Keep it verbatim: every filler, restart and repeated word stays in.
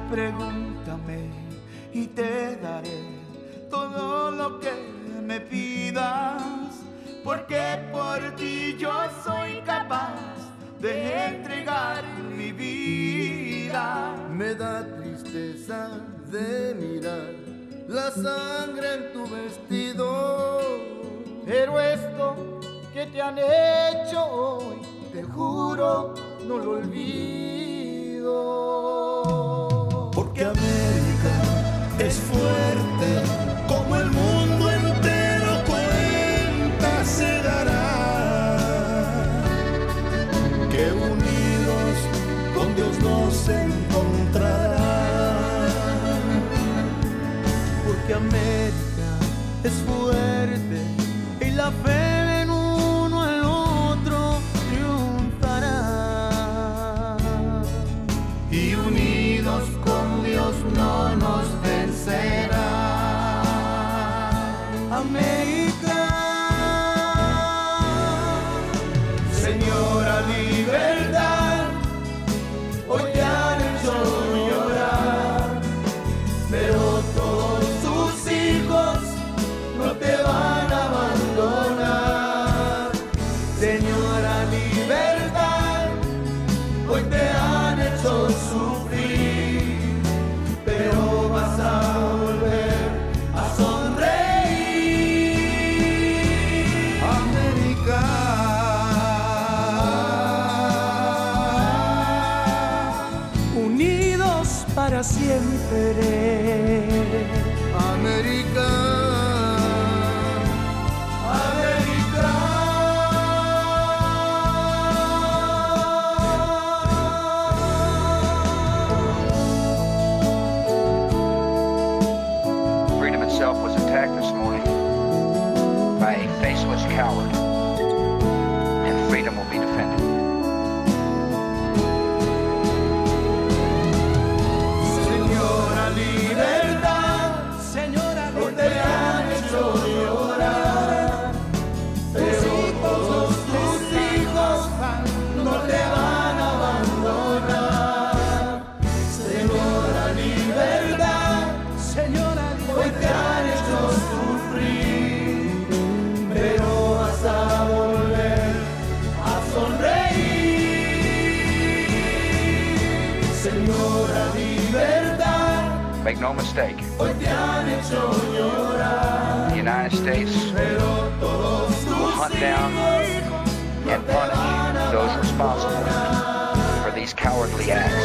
pregúntame y te daré todo lo que me pidas, porque por ti yo soy capaz de entregar mi vida. Me da tristeza de mirar la sangre en tu vestido, pero esto que te han hecho hoy, te juro, no lo olvido. Porque América es fuerte, como el mundo entero cuenta se dará, que unidos con Dios nos encontrarán. Porque América es fuerte y la fe en uno al otro triunfará. Y unidos con Dios no nos vencerá. América, señora libertad, hoy te han hecho llorar, pero todos tus hijos no te van a abandonar. Señora libertad, hoy te han hecho sufrir, pero vas a volver a sonreír. América, unidos para siempre. América. Freedom itself was attacked this morning by a faceless coward, and freedom will be defended. Señora libertad, señora, hoy te han hecho llorar, pero todos tus hijos no te van a abandonar. Señora libertad, señora, hoy te han hecho sufrir, pero vas a volver a sonreír. Señora libertad, Make no mistake, hoy te han hecho llorar, the United States pero todos tus will hunt down hijos no and te van punish a those responsible abandonar. for these cowardly acts.